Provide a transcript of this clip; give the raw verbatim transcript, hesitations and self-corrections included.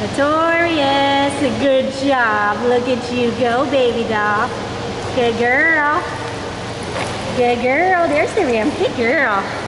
Notorious, good job. Look at you go, baby doll. Good girl. Good girl. There's the rim. Good girl.